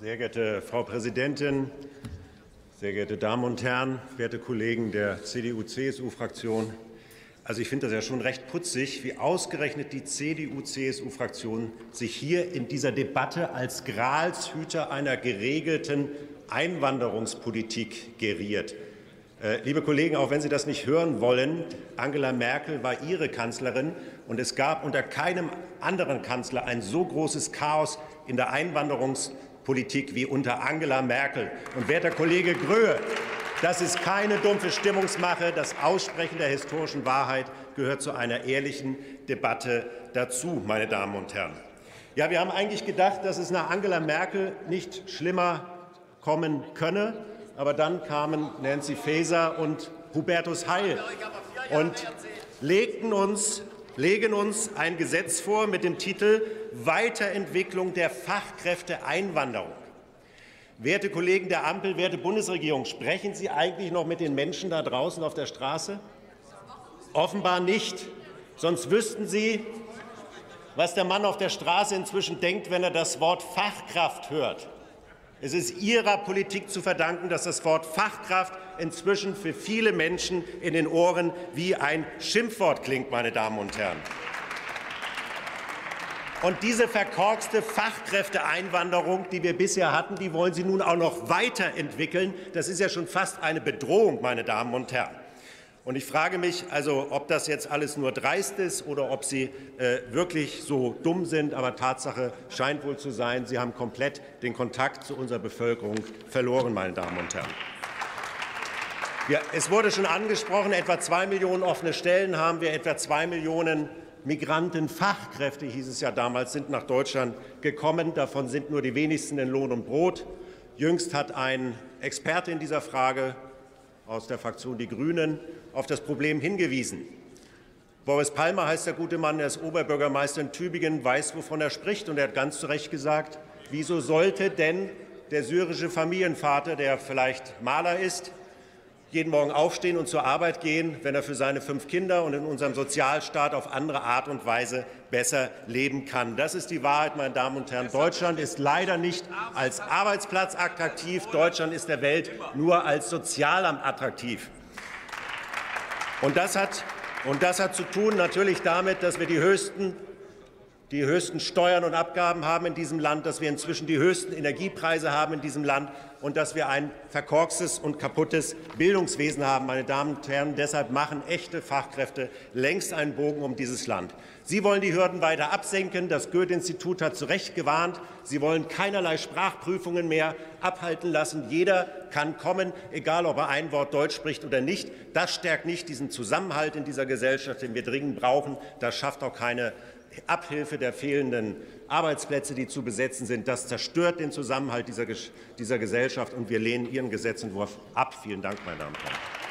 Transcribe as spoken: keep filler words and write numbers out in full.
Sehr geehrte Frau Präsidentin, sehr geehrte Damen und Herren, werte Kollegen der C D U C S U-Fraktion! Also ich finde das ja schon recht putzig, wie ausgerechnet die C D U C S U-Fraktion sich hier in dieser Debatte als Gralshüter einer geregelten Einwanderungspolitik geriert. Äh, liebe Kollegen, auch wenn Sie das nicht hören wollen, Angela Merkel war Ihre Kanzlerin, und es gab unter keinem anderen Kanzler ein so großes Chaos in der Einwanderungspolitik wie unter Angela Merkel. Und werter Kollege Gröhe, das ist keine dumpfe Stimmungsmache. Das Aussprechen der historischen Wahrheit gehört zu einer ehrlichen Debatte dazu, meine Damen und Herren. Ja, wir haben eigentlich gedacht, dass es nach Angela Merkel nicht schlimmer kommen könne. Aber dann kamen Nancy Faeser und Hubertus Heil und legten uns, legen uns ein Gesetz vor mit dem Titel Weiterentwicklung der Fachkräfteeinwanderung. Werte Kollegen der Ampel, werte Bundesregierung, sprechen Sie eigentlich noch mit den Menschen da draußen auf der Straße? Offenbar nicht. Sonst wüssten Sie, was der Mann auf der Straße inzwischen denkt, wenn er das Wort Fachkraft hört. Es ist Ihrer Politik zu verdanken, dass das Wort Fachkraft inzwischen für viele Menschen in den Ohren wie ein Schimpfwort klingt, meine Damen und Herren. Und diese verkorkste Fachkräfteeinwanderung, die wir bisher hatten, die wollen Sie nun auch noch weiterentwickeln. Das ist ja schon fast eine Bedrohung, meine Damen und Herren. Und ich frage mich, also, ob das jetzt alles nur dreist ist oder ob Sie äh, wirklich so dumm sind. Aber Tatsache scheint wohl zu sein, Sie haben komplett den Kontakt zu unserer Bevölkerung verloren, meine Damen und Herren. Ja, es wurde schon angesprochen, etwa zwei Millionen offene Stellen haben wir, etwa zwei Millionen Migrantenfachkräfte, hieß es ja damals, sind nach Deutschland gekommen. Davon sind nur die wenigsten in Lohn und Brot. Jüngst hat ein Experte in dieser Frage aus der Fraktion Die Grünen auf das Problem hingewiesen. Boris Palmer heißt der gute Mann, er ist Oberbürgermeister in Tübingen, weiß, wovon er spricht. Und er hat ganz zu Recht gesagt, wieso sollte denn der syrische Familienvater, der vielleicht Maler ist, jeden Morgen aufstehen und zur Arbeit gehen, wenn er für seine fünf Kinder und in unserem Sozialstaat auf andere Art und Weise besser leben kann. Das ist die Wahrheit, meine Damen und Herren. Deutschland ist leider nicht als Arbeitsplatz attraktiv. Deutschland ist der Welt nur als Sozialamt attraktiv. Und das hat, und das hat zu tun natürlich damit, dass wir die höchsten die höchsten Steuern und Abgaben haben in diesem Land, dass wir inzwischen die höchsten Energiepreise haben in diesem Land und dass wir ein verkorkstes und kaputtes Bildungswesen haben, meine Damen und Herren. Deshalb machen echte Fachkräfte längst einen Bogen um dieses Land. Sie wollen die Hürden weiter absenken. Das Goethe-Institut hat zu Recht gewarnt. Sie wollen keinerlei Sprachprüfungen mehr abhalten lassen. Jeder kann kommen, egal ob er ein Wort Deutsch spricht oder nicht. Das stärkt nicht diesen Zusammenhalt in dieser Gesellschaft, den wir dringend brauchen. Das schafft auch keine Abhilfe der fehlenden Arbeitsplätze, die zu besetzen sind. Das zerstört den Zusammenhalt dieser, dieser Gesellschaft, und wir lehnen Ihren Gesetzentwurf ab. Vielen Dank, meine Damen und Herren.